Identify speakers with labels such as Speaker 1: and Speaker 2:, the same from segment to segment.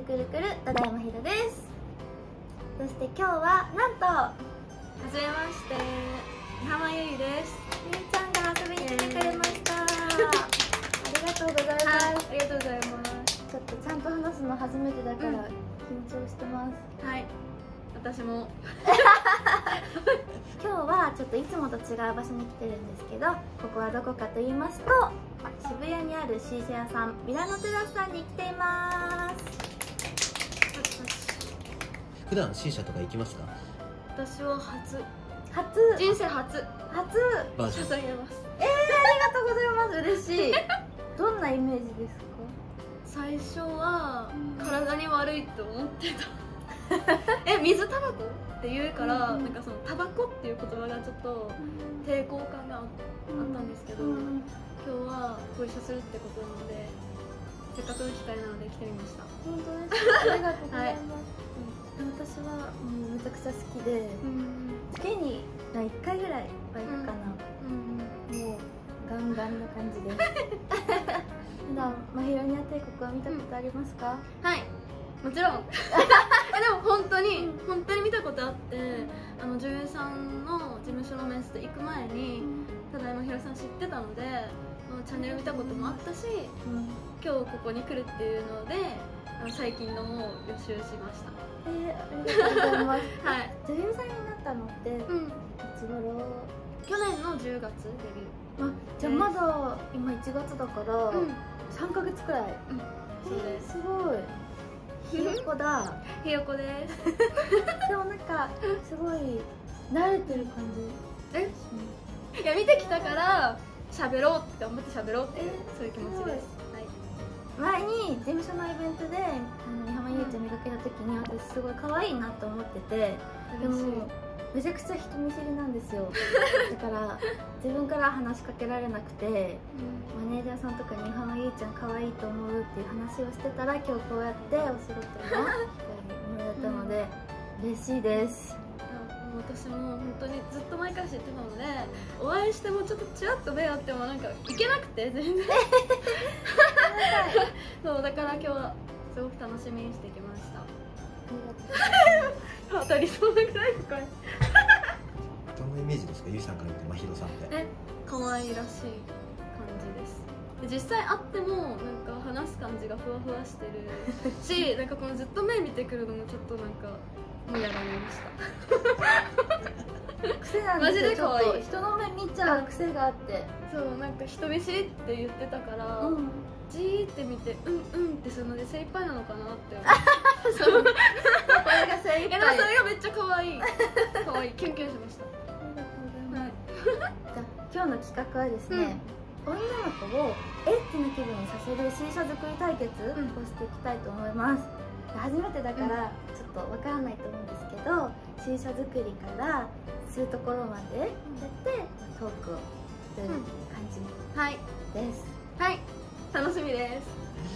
Speaker 1: くるくるただいまひろです。そして今日はなんとは
Speaker 2: じめまして、伊浜ゆいです。
Speaker 1: ゆいちゃんが遊びに来てくれましたありがとうございます、
Speaker 2: ありがとうございます。
Speaker 1: ちょっとちゃんと話すの初めてだから緊張してます。
Speaker 2: はい、私も
Speaker 1: 今日はちょっといつもと違う場所に来てるんですけど、ここはどこかと言いますと渋谷にあるシーシャ屋さんミラノテラスさんに来ています。
Speaker 3: 普段 C 社とか行きますか？
Speaker 2: 私は人生初
Speaker 1: バ
Speaker 3: ージョン
Speaker 2: 捧げます。
Speaker 1: ありがとうございます。嬉しいどんなイメージです
Speaker 2: 最初は体に悪いと思ってた水タバコって言うから、なんかそのタバコっていう言葉がちょっと抵抗感があったんですけど、今日はご一緒するってことなので、せっかくの機会なので来てみました。
Speaker 1: 本当ですか？ありがとうございます、私はもうめちゃくちゃ好きで、月に1回ぐらいは行くかな、もうガンガンな感じです普段まひろにあ帝国は見たことありますか？
Speaker 2: はい、もちろんでも本当に見たことあって、女優さんの事務所の面接行く前にただいまひろさん知ってたので、チャンネル見たこともあったし、今日ここに来るっていうので最近のも予習しました。
Speaker 1: ありがとうございます
Speaker 2: はい、
Speaker 1: 女優さんになったのっていつ頃？
Speaker 2: 去年の10月デビュー。
Speaker 1: じゃあまだ今1月だから3ヶ月くらい。
Speaker 2: そうです。
Speaker 1: すごいひよっこだ。
Speaker 2: ひよこです。
Speaker 1: でもなんかすごい慣れてる感じ。
Speaker 2: いや、見てきたから喋ろうって頑張って喋ろうっていうそういう気持ちです。
Speaker 1: 前に事務所のイベントで伊浜ゆいちゃん見かけた時に私すごい可愛いなと思ってて、でもめちゃくちゃ人見知りなんですよだから自分から話しかけられなくて、マネージャーさんとかに伊浜ゆいちゃん可愛いと思うっていう話をしてたら、今日こうやってお仕事の機会にもらえたので嬉しいです。
Speaker 2: 私も本当にずっと前から知ってたので、お会いしてもちょっとちらっと目合ってもなんかいけなくて全然そうだから今日はすごく楽しみにしてきました。当たりそうなくらい深い
Speaker 3: どんなイメージですか、ゆいさんから見てまひろさんって？
Speaker 2: 可愛いらしい感じです。で実際会ってもなんか話す感じがふわふわしてるしなんかこのずっと目見てくるのもちょっとなんかもうやられました
Speaker 1: 癖なんですよ。
Speaker 2: マジで可愛い。
Speaker 1: 人の目見ちゃう癖があって、
Speaker 2: そうなんか人見知りって言ってたから、じーって見てってするので精一杯なのかなって思ってそうこれが精一杯。それがめっちゃ可愛いキュンキュンしました。
Speaker 1: ありがとうございます。じゃあ今日の企画はですね、女の子をエッチな気分にさせる C 社作り対決をしていきたいと思います。初めてだからちょっとわからないと思うんですけど、C 社作りからするところまでやってトークをする感じです。
Speaker 2: はい、楽しみです。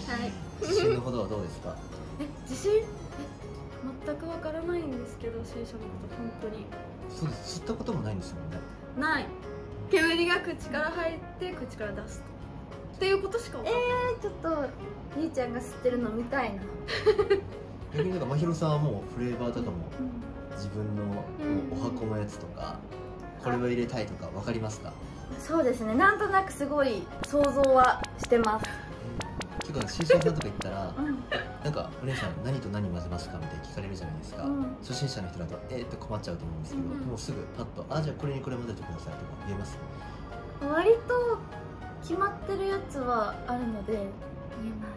Speaker 2: はい。
Speaker 3: 自信のほどはどうですか？
Speaker 2: 自信？全くわからないんですけど、C 社のこと本当に。
Speaker 3: そうです。吸ったこともないんですもんね。
Speaker 2: ない。煙が口から入って口から出すっていうことしかわからない。
Speaker 1: ちょっとゆいちゃんが吸ってるの見たいな。
Speaker 3: 逆になんかまひろさんはもうフレーバーとかも自分のお箱のやつとかこれを入れたいとかわかりますか？
Speaker 1: そうですね、なんとなくすごい想像はしてます。
Speaker 3: 結構 C 社さんとか行ったらなんかお姉さん何と何混ぜますかみたいに聞かれるじゃないですか。初心者の人だとって困っちゃうと思うんですけど、もうすぐパッとじゃあこれにこれ混ぜてくださいとか言えます？
Speaker 1: 割と決まってるやつはあるので言えます。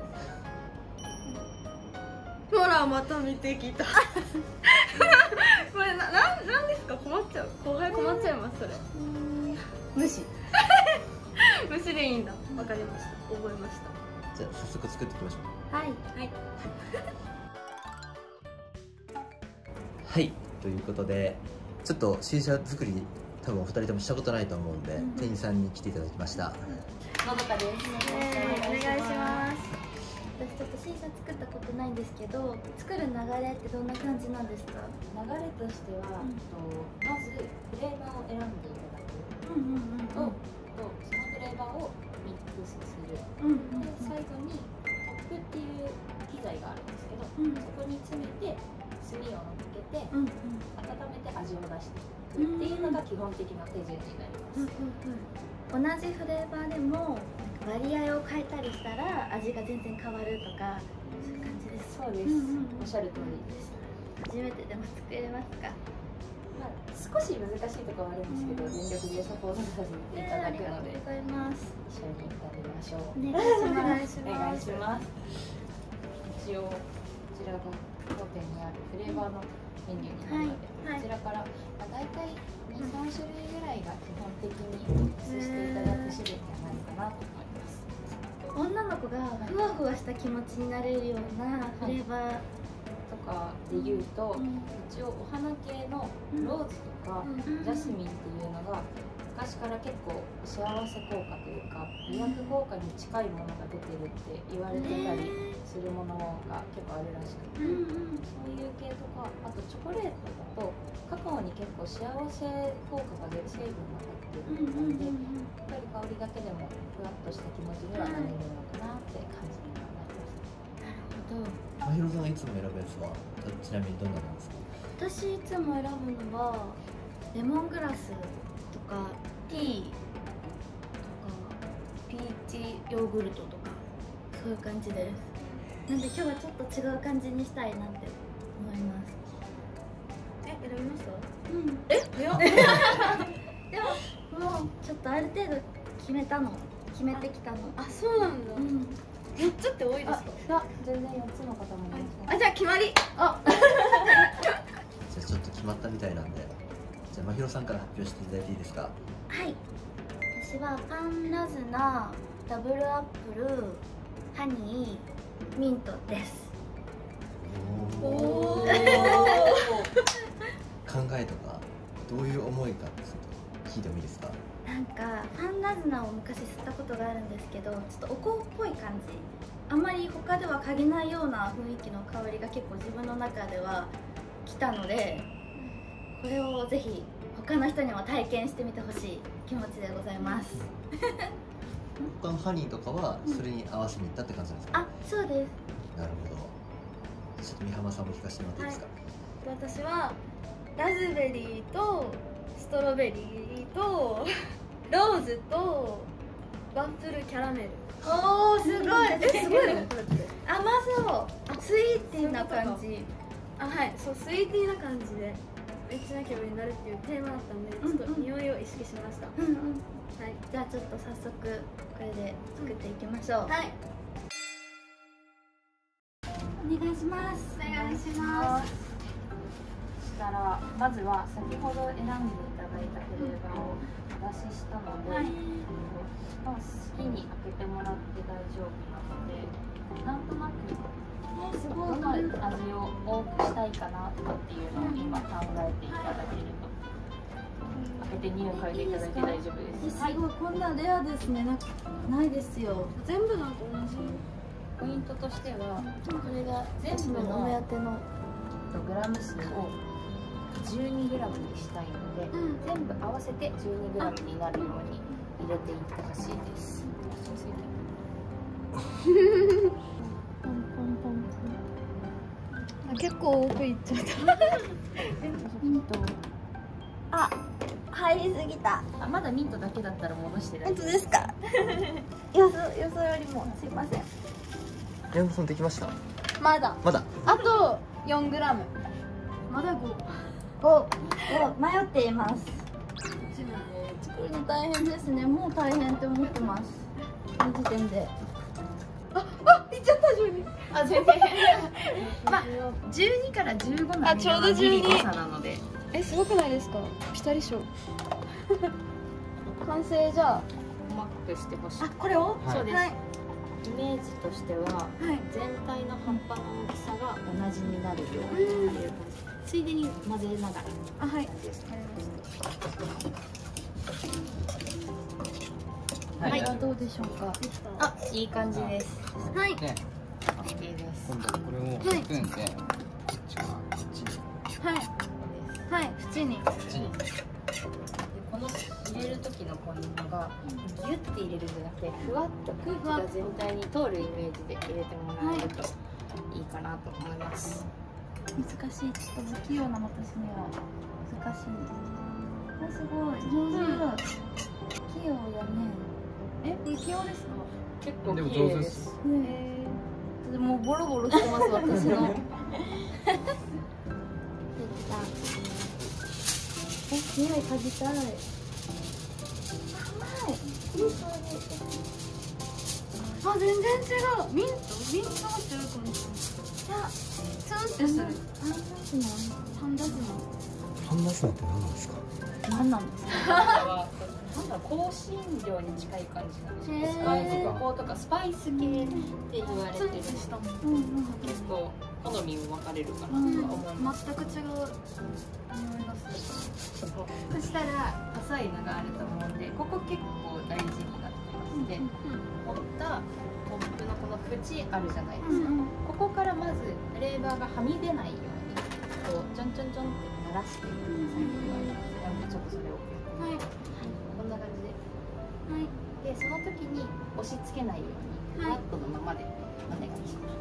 Speaker 2: ほらまた見てきたこれなんですか？困っちゃう。後輩困っちゃいますそれ。
Speaker 1: 無視
Speaker 2: 無視でいいんだ。わかりました。覚えました。
Speaker 3: じゃあ早速作っていきましょう。
Speaker 1: はい
Speaker 3: はいということでちょっと C 社作り多分お二人ともしたことないと思うんで、店員さんに来ていただきました。
Speaker 1: のどかです。
Speaker 2: お願いします。
Speaker 1: 私ちょっと C 社作ったことないんですけど、作る流れってどんな感じなんですか？
Speaker 4: 流れとしては、まずフレーバーを選んでいただくと、そのフレーバーをミックスする、で最後にポップっていう機材があるんですけど、
Speaker 1: うん
Speaker 4: そこに詰めて炭を乗っけて
Speaker 1: うんうん
Speaker 4: 温めて味を出していくっていうのが基本的な手順になります。
Speaker 1: 同じフレーバーでも割合を変えたりしたら味が全然変わるとか、そういう感じです。
Speaker 4: そうです、おっしゃる通りです。
Speaker 1: 初めてでも作れますか？
Speaker 4: まあ、少し難しいところはあるんですけど、全力でサポートさせていただくので、
Speaker 1: ありがとうございます。
Speaker 4: 一緒に食べましょう。
Speaker 1: お願いし
Speaker 2: お願いし
Speaker 4: お
Speaker 2: ます。
Speaker 4: 願いします。一応こちらが当店にあるフレーバーのメニューになるので、
Speaker 1: はい
Speaker 4: こちらから、まあ、大体2、3種類ぐらいが基本的にミックスしていただく種類にはなるかなと思います。
Speaker 1: 女の子がふわふわした気持ちになれるようなフレーバー、
Speaker 4: とかで言うと、一応お花系のローズとか、ジャスミンっていうのが昔から結構幸せ効果というか美白効果に近いものが出てるって言われてたりするものが結構あるらしくて、そういう系とか、あとチョコレートだとカカオに結構幸せ効果が出る成分が入ってるみたいで、やっぱり香りだけでもふわっとした気持ちにはなれるのかなって感じにはなります。
Speaker 3: まひろさんがいつも選ぶやつはちなみにどんなのですか？
Speaker 1: 私いつも選ぶのはレモングラスとかティーとかピーチヨーグルトとか、そういう感じです。なんで今日はちょっと違う感じにしたいなって思います。
Speaker 2: 選びました？
Speaker 1: 早っでももうちょっとある程度決めてきたの。
Speaker 2: あ、そうなんだ。4つって多いですか？
Speaker 4: いや、全然4つの方もいます。
Speaker 2: あ、じゃあ決まり。あ、
Speaker 3: じゃあちょっと決まったみたいなんで、じゃあまひろさんから発表していただいていいですか？
Speaker 1: はい、私はパンラズナダブルアップルハニーミントです。
Speaker 2: おー。
Speaker 3: 考えとかどういう思いかちょっと聞いてもいいですか？
Speaker 1: なんかパンラズナを昔吸ったことがあるんですけど、ちょっとお香っぽい感じ、あんまり他では嗅げないような雰囲気の香りが結構自分の中では来たので、これをぜひ他の人にも体験してみてほしい気持ちでございます。
Speaker 3: 他のハニーとかはそれに合わせに行ったって感じなんですか？
Speaker 1: あ、そうです。
Speaker 3: なるほど。ちょっと美浜さんも聞かせてもらっていいですか？
Speaker 2: 私はラズベリーとストロベリーとローズとワッフルキャラメル。
Speaker 1: おー、すごい。すごい。
Speaker 2: ね、これって
Speaker 1: 甘そう。スイーティーな感じ。
Speaker 2: あ、はい、そう、スイーティーな感じでエッチな気分になるっていうテーマだったんで、ちょっと匂いを意識しました。
Speaker 1: うんうん。
Speaker 2: はい、
Speaker 1: じゃあちょっと早速これで作っていきましょう。
Speaker 2: はい、
Speaker 1: お願いします。
Speaker 2: お願いします。
Speaker 4: そしたらまずは先ほど選んでいただいたフレーバーをお出ししたので、
Speaker 1: はい
Speaker 4: 好きに開けてもらって大丈夫なので、なんとなく
Speaker 1: す
Speaker 4: ど
Speaker 1: ごい。
Speaker 4: の味を多くしたいかなとかっていうのを今考えていただけると、開けて匂い嗅いでいただいて大丈夫です。
Speaker 1: すごい、こんなレアですね。ないですよ。
Speaker 2: 全部なんか同じ。
Speaker 4: ポイントとしては
Speaker 1: これが
Speaker 4: 全部の
Speaker 1: お目当ての。
Speaker 4: グラム数を 12g にしたいので、全部合わせて 12g になるように入れていってほしいです。
Speaker 1: ポンポンポン
Speaker 2: あ、結構多くいっちゃった。
Speaker 1: あ、入りすぎた。
Speaker 4: あ、まだミントだけだったら戻して大
Speaker 1: 本
Speaker 4: 丈夫
Speaker 1: 当ですか？よそよりもすいません。
Speaker 3: 宮本さんできました？
Speaker 2: まだ。
Speaker 3: まだ。
Speaker 2: あと4グラム。まだ5。
Speaker 1: 迷っています。作るの大変ですね。もう大変って思ってます。この時点で。
Speaker 2: いっちゃった12。あ、全然。
Speaker 4: まあ12から15の
Speaker 2: あ、ちょうど12
Speaker 4: 誤差なので、
Speaker 2: すごくないですか？ピタリ賞。完成じゃあ。
Speaker 4: 細かくしてほしい。
Speaker 1: これを？
Speaker 3: はい
Speaker 4: そうです。
Speaker 2: はい。
Speaker 4: イメージとしては
Speaker 2: はい。
Speaker 4: 全体の葉っぱの大きさが同じになるようにっていう感じ。ついでに混ぜながら
Speaker 2: あ、はい。
Speaker 4: 感じですね。
Speaker 3: はい
Speaker 1: あ、どうでしょうか。
Speaker 4: あ、いい感じです。
Speaker 2: はい。
Speaker 5: で、
Speaker 4: OK です。
Speaker 5: 今度これをスプーンで、こっちからこっちに
Speaker 2: はい。はい。縁に。
Speaker 5: こっちに
Speaker 4: でこの入れる時のポイントがギュッて入れるんじゃなくて、ふわっと空気が全体に通るイメージで入れてもらえるとかなと思います。
Speaker 1: 難しい。ちょっと不器用な私には難しい。あ、すごい上手。器用だね。
Speaker 2: 不器用ですか？
Speaker 4: 結構
Speaker 5: でも
Speaker 4: 綺麗で
Speaker 5: 上手ですす。
Speaker 1: でもボロボロしてます私の。できた。匂い嗅ぎたい。甘い。いい香り。
Speaker 2: あ、全然違う。ミントが違うかもしれない。いや、ツンってする。
Speaker 1: パンダスナ。
Speaker 3: パンダスナって何なんですか？
Speaker 1: 何なんですか？
Speaker 4: なんだろう、香辛料に近い感じなんですよ。
Speaker 1: へー
Speaker 4: スパイス香とかスパイス系って言われてる。結構好みも分かれるかなとは思います。
Speaker 2: 全く違う匂いがする。
Speaker 4: そしたら浅いのがあると思うんで、ここ結構大事になってまして、折ったトップのこの縁あるじゃないですか。ここからまずフレーバーがはみ出ないようにこうちょんちょんちょんって鳴らしてください。なのでちょっとそれをこんな感じで、でその時に押し付けないようにマットのままでお願いします。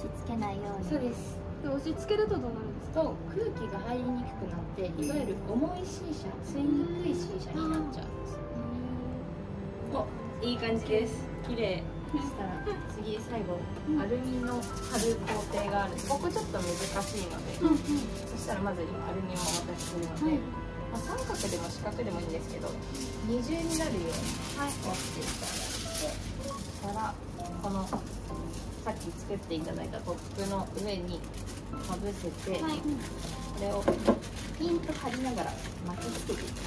Speaker 1: 押し付けないように。
Speaker 4: そうです。
Speaker 2: で、押し付けるとどうなるんですか？
Speaker 4: と空気が入りにくくなっていわゆる重い C 社、吸いにくい C 社になっちゃうんです。お、いい感じです。綺麗。そしたら次最後アルミの貼る工程がある。ここちょっと難しいので、そしたらまず今アルミをお渡しするので、まあ、三角でも四角でもいいんですけど二重になるように折っていただいて、からこのさっき作っていただいたトップの上にかぶせて、これをピンと張りながら巻きつけていきます。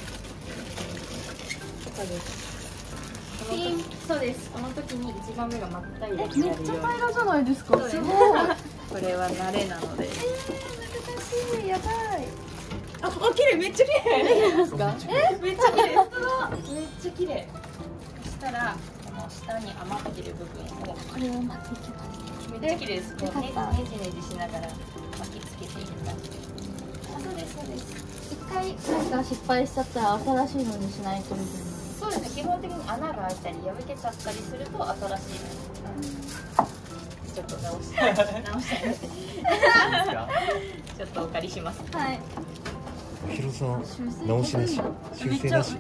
Speaker 4: そうです。ピン、そうです。この時に一番目が真っ平らになるように。
Speaker 2: めっちゃ平らじゃないですか。すごい。
Speaker 4: これは慣れなので。
Speaker 1: 難しい。やばい。
Speaker 4: あ、綺麗、めっちゃ綺麗。
Speaker 1: ですか？
Speaker 4: めっちゃ綺麗。めっちゃ綺麗。そしたらこの下に余ってる部分を
Speaker 1: これを巻いていきます。
Speaker 4: めっちゃ綺麗です。こうね
Speaker 1: よかった
Speaker 4: じねじしながら巻きつけていく感じで。あ、そうですそうです。
Speaker 1: 一回なんか失敗しちゃったら新しいのにしないとみたいな。
Speaker 4: そうですね。基本的に穴が開いたり破けちゃったりすると新しいのに。ちょっと直したい。ちょっとお借りします。
Speaker 1: はい。
Speaker 3: ヒロさん直しなし、修正なし。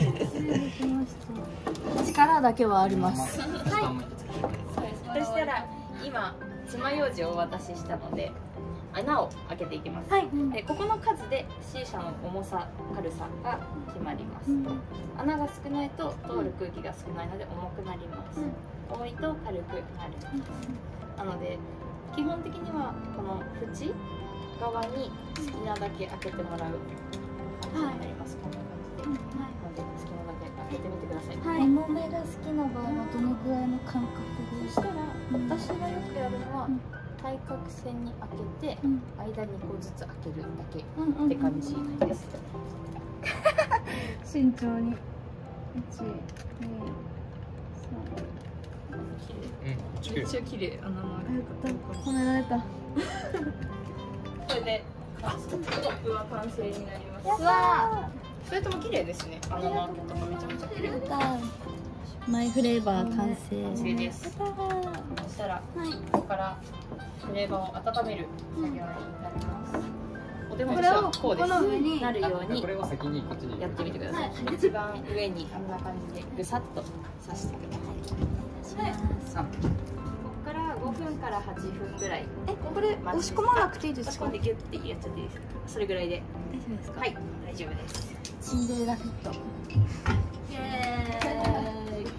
Speaker 1: 力だけはあります。
Speaker 4: そしたら今爪楊枝をお渡ししたので穴を開けていきます。でここの数で C 社の重さ軽さが決まります。穴が少ないと通る空気が少ないので重くなります。多いと軽くなります。なので基本的にはこの縁側に好きなだけ開けてもらう感じになります。こんな感じで。なので好きなだけ開けてみてください。
Speaker 1: 重めが好きな場合はどのぐらいの感覚で
Speaker 4: そしたら私がよくやるのは対角線に開けて間にこうずつ開けるだけって感じです。
Speaker 2: 慎重に。1、2、
Speaker 4: めっちゃ綺麗。穴の
Speaker 2: 3。褒められた。
Speaker 4: これでトップは完成になります。
Speaker 1: うわ
Speaker 4: それとも綺麗ですね。穴の開けとかめちゃめちゃ綺麗。
Speaker 1: マイフレーバー完成。
Speaker 4: 完成です。そしたらここからフレーバーを温める作業になります。お手持ちはこうです。なるように
Speaker 5: これを先にこっちに
Speaker 4: やってみてください。一番上にこんな感じでぐさっと刺してください。ここから5分から8分ぐらい。
Speaker 2: これ押し込まなくていいですか？
Speaker 4: 押し込んでギュッてやっちゃっていいですか？それぐらいで
Speaker 1: 大丈夫ですか？
Speaker 4: はい、大丈夫です。
Speaker 1: シンデレラフィット。
Speaker 4: イエーイ。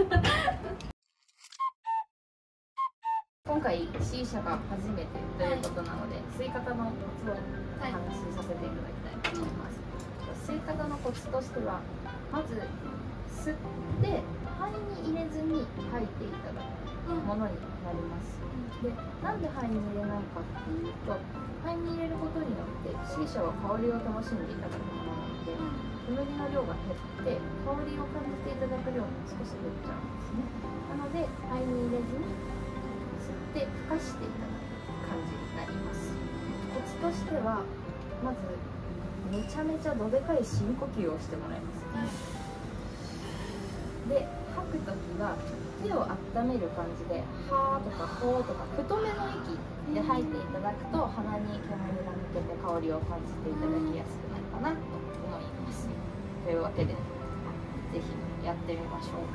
Speaker 4: 今回 C 社が初めてということなので、吸い方のコツをお話しさせていただきたいと思います。吸い方のコツとしては、まず吸って肺に入れずに吐いていただくものになります。で、なんで肺に入れないかっていうと、肺に入れることによって C 社は香りを楽しんでいただくものなので、煙の量が減って香りを感じていただく量も少し減っちゃうんですね。なので肺に入れずに吸って吹かしていただく感じになります。コツとしては、まずめちゃめちゃどでかい深呼吸をしてもらいます。で、吐くときは手を温める感じで「はー」とか「ほー」とか太めの息で吐いていただくと鼻に煙が抜けて香りを感じていただきやすくなるかなと思います。というわけでぜひやってみましょう。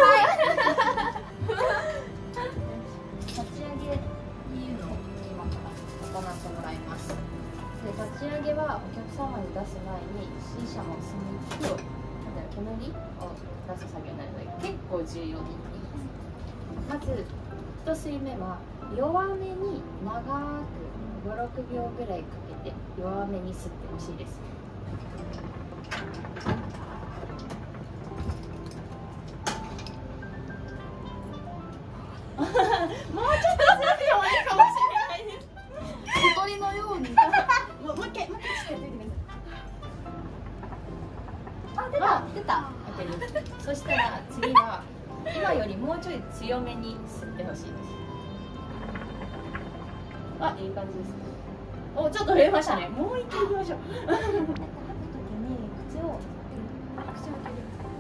Speaker 4: 立ち上げっていうのを今から行ってもらいます。で立ち上げはお客様に出す前に C 社の炭と煙を出す作業になるので結構重要になります。まず1吸い目は弱めに長く5、6秒ぐらいかけて弱めに吸ってほしいです。もうちょっと吸ってもいいかもしれないです。小鳥のようにもう一回ちょっとやってみてください。出た。そしたら次は今よりもうちょい強めに吸ってほしいです。あ、いい感じですね。お、ちょっと増えましたね。もう一回いきましょう。吐くときに口を開ける。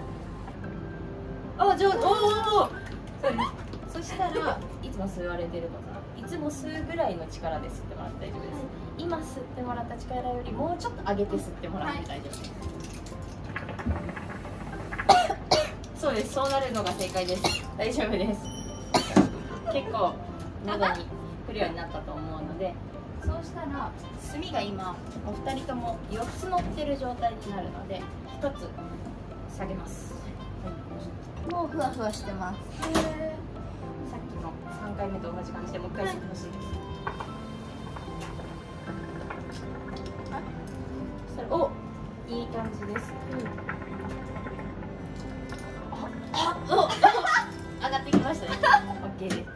Speaker 4: あ、上手。おお。そうです。そしたらいつも吸われてること、いつも吸うぐらいの力で吸ってもらって大丈夫です。今吸ってもらった力よりもうちょっと上げて吸ってもらって大丈夫です。そうです。そうなるのが正解です。大丈夫です。結構喉に来るようになったと思うので、そうしたら炭が今お二人とも4つ乗ってる状態になるので1つ下げます。
Speaker 1: もうふわふわしてます。
Speaker 4: さっきの3回目と同じ感じでもう一回吸ってほしいです。お、いい感じです。上がってきましたね。OK です。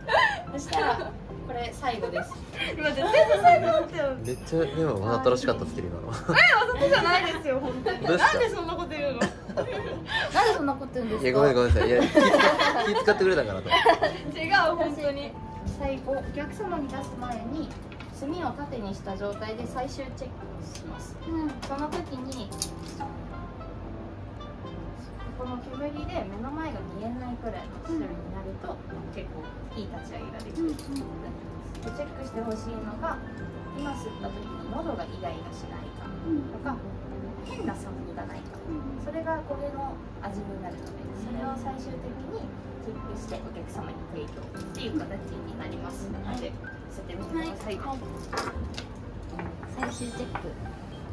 Speaker 4: そしたらこれ最後です。
Speaker 2: 今絶対最後だったよ。
Speaker 3: めっちゃでもわざとらしかったですけど今の。
Speaker 2: わざとじゃないですよ本当に。
Speaker 3: どうした
Speaker 2: なんでそんなこと言うの？
Speaker 1: なんでそんなこと言うんですか？
Speaker 3: いやごめんなさい。いや気使ってくれたかなと。
Speaker 2: 違う本当に。
Speaker 4: 最後お客様に出す前に炭を縦にした状態で最終チェックをします。その時にこの煙で目の前が見えないくらいの種類になると結構いい立ち上げができる。チェックしてほしいのが今吸った時に喉がイガイガしないかとか変な酸味がないか、それがこれの味になるので、それを最終的にチェックしてお客様に提供っていう形になりますので、吸ってみてください。
Speaker 1: 最終チェック。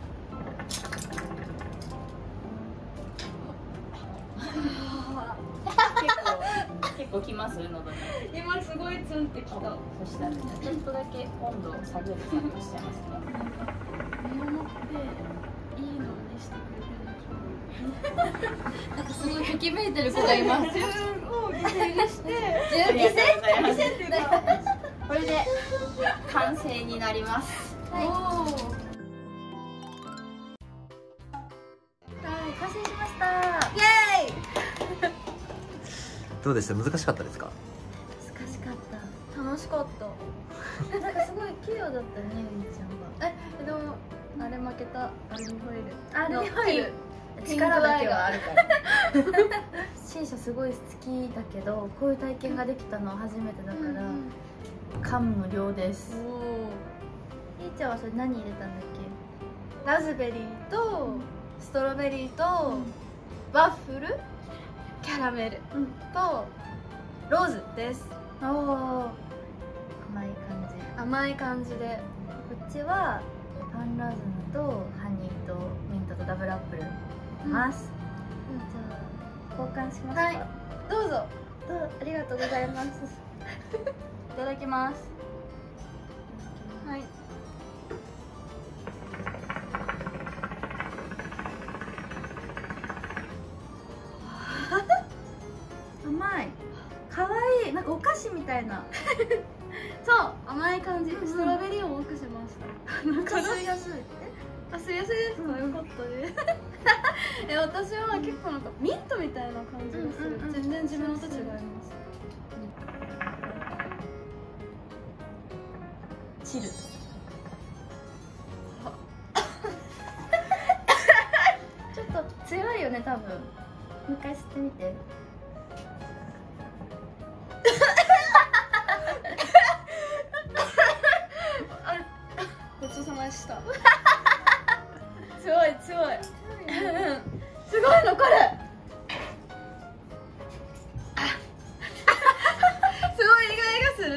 Speaker 4: 結構きます喉に。
Speaker 2: 今すごいツンってきた。
Speaker 4: そしたらね、ちょっとだけ温度を下げる作業しちゃいますね。
Speaker 2: 身をもっていいのをねしてくれてる。
Speaker 1: なんかすごいときめいてる子がいます。
Speaker 2: 自分を犠牲にして。
Speaker 4: ありがとうございます。
Speaker 2: 犠牲っていうか。
Speaker 4: これで完成になります。
Speaker 1: はい。
Speaker 2: おー。
Speaker 1: 完成しました。
Speaker 2: イエーイ。
Speaker 3: どうでした？難しかったですか？
Speaker 1: 難しかっ
Speaker 2: 楽しかった。
Speaker 1: た。なんかすごい器用だったね、ゆいちゃんが。
Speaker 2: でもあれ負けた。アルミホイル。
Speaker 1: アルミホイル。
Speaker 2: 力だけはあるから。
Speaker 1: C 社すごい好きだけど、こういう体験ができたのは初めてだから、感無量です。ゆいちゃんはそれ何入れたんだっけ？
Speaker 2: ラズベリーとストロベリーとワッフル、キャラメルとローズです。
Speaker 1: おお、甘い感じ。
Speaker 2: 甘い感じで。
Speaker 1: こっちはパンラズムとハニーとミントとダブルアップル入れます。じゃあ交換しますか？
Speaker 2: はい、どうぞ。
Speaker 1: ありがとうございます。
Speaker 2: いただきます。はい。
Speaker 1: 甘い。可愛い。なんかお菓子みたいな。
Speaker 2: そう甘い感じ。ストロベリーを多くしました。
Speaker 1: なんか吸いやすい。
Speaker 2: あ、吸いやすいですか？よかったです。私は結構なんかミントみたいな感じがする。全然自分のと違います。
Speaker 1: チル。ちょっと強いよね、多分。もう一回吸ってみて。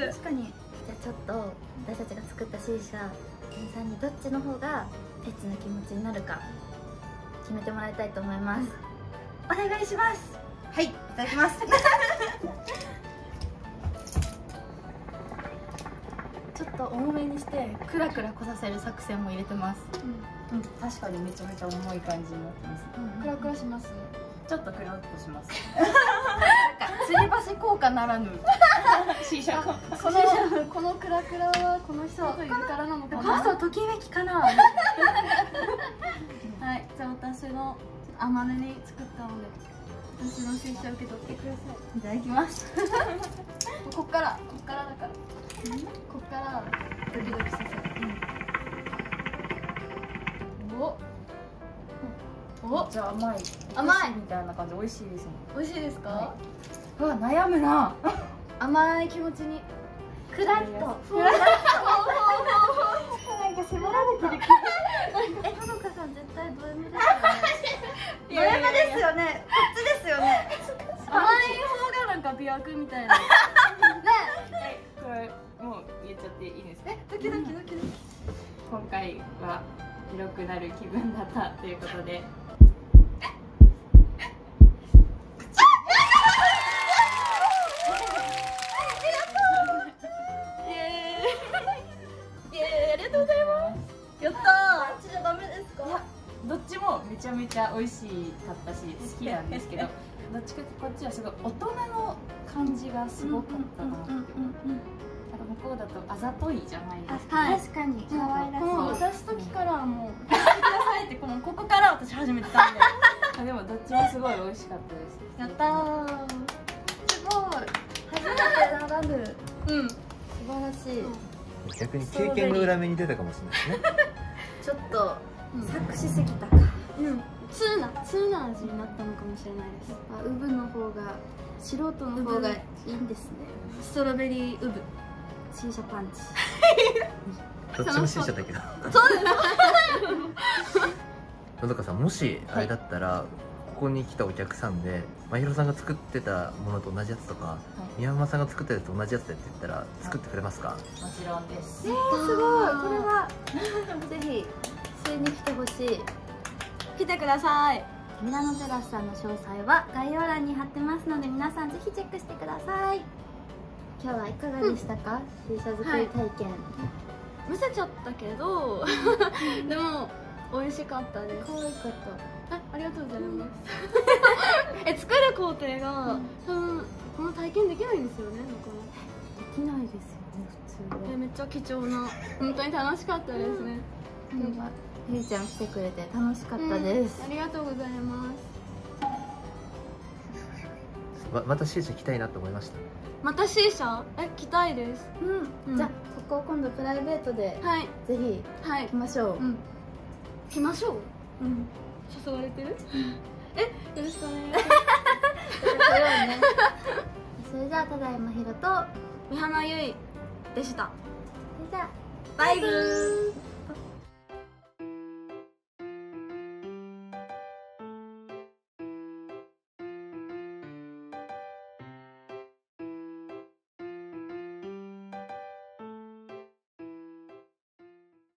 Speaker 2: 確かに。
Speaker 1: じゃあちょっと私たちが作った C 社皆さんにどっちの方がエッチな気持ちになるか決めてもらいたいと思います、お願いします。
Speaker 2: はい、いただきます。
Speaker 1: ちょっと重めにしてクラクラこさせる作戦も入れてます。
Speaker 4: 確かにめちゃめちゃ重い感じになってます。
Speaker 2: クラクラします。
Speaker 4: ちょっとクラッとします。
Speaker 1: 吊り橋効果ならぬ。
Speaker 4: シーシャ
Speaker 2: このクラクラはこの人がいるからなのかな。
Speaker 1: この人ときめきかな。
Speaker 2: はい、じゃあ私の甘めに作ったので私の新車受け取ってください。
Speaker 1: いただきます。
Speaker 2: こっからだからこっからドキドキさせる。お
Speaker 4: じゃあ甘い。
Speaker 2: 甘い
Speaker 4: みたいな感じ、美味しいですもん。
Speaker 2: 美味しいですか、
Speaker 4: は
Speaker 1: うわ悩むな。
Speaker 2: 甘い気持ちに
Speaker 1: クラッと。
Speaker 2: なんか迫られてる。
Speaker 1: ほのかさん絶対ド M ですよね。
Speaker 2: ド M です
Speaker 1: よね。こっちですよね。
Speaker 2: 甘い方がなんか美白みたいな。ね。
Speaker 4: これもう言っちゃっていいですか？
Speaker 2: ドキドキドキドキ。
Speaker 4: 今回は広くなる気分だったということで。
Speaker 2: やった
Speaker 1: あっちじゃダメですか？
Speaker 4: いや、どっちもめちゃめちゃ美味しかったし好きなんですけど、どっちかってこっちはすごい大人の感じがすごかったなって。なんか向こうだとあざといじゃないですか。
Speaker 2: はい。
Speaker 1: 確かに可愛らしい。
Speaker 2: もう渡す時からもう「聞いてください」ってここから私始めてたんで。
Speaker 4: あ、でもどっちもすごい美味しかったです。
Speaker 2: やったー。
Speaker 1: すごい。初めてならぬ。
Speaker 2: うん。
Speaker 1: 素晴らしい。
Speaker 3: 逆に経験が裏目に出たかもしれないですね。
Speaker 1: ちょっと
Speaker 2: うん
Speaker 1: 作詞すぎたか。
Speaker 2: うん。ツーな味になったのかもしれないです。
Speaker 1: ウブの方が素人の方がいいんですね。
Speaker 2: ストロベリーウブ。
Speaker 1: シーシャパンチ。
Speaker 3: どっちも C 社だけど。のどかさん、もしあれだったら、ここに来たお客さんでまひろさんが作ってたものと同じやつとか、宮山さんが作ったやつと同じやつだって言ったら作ってくれますか？
Speaker 4: もちろんです。
Speaker 1: すごい。これはぜひ吸いに来てほしい。
Speaker 2: 来てください。
Speaker 1: ミラノテラスさんの詳細は概要欄に貼ってますので皆さんぜひチェックしてください。今日はいかがでしたか？シーシャ作り体験。
Speaker 2: むせちゃったけどでも美味しかったです。
Speaker 1: 可愛かった。
Speaker 2: ありがとうございます。作る工程が多分この体験できないんですよね。だから
Speaker 1: できないですよね普通は。
Speaker 2: めっちゃ貴重な、本当に楽しかったですね。
Speaker 1: 今日はゆりちゃん来てくれて楽しかったです。
Speaker 2: ありがとうございます。
Speaker 3: また C 社来たいなと思いました。
Speaker 2: また C 社来たいです。
Speaker 1: じゃあここを今度プライベートで
Speaker 2: はい
Speaker 1: ぜひ
Speaker 2: はい
Speaker 1: 行きましょう。
Speaker 2: 来ましょう。
Speaker 1: うん
Speaker 2: 誘われてる？よろしくお願いし
Speaker 1: それじゃあただいまひろと
Speaker 2: ます。三花ゆいでした。
Speaker 1: それじゃあ
Speaker 2: バイブー。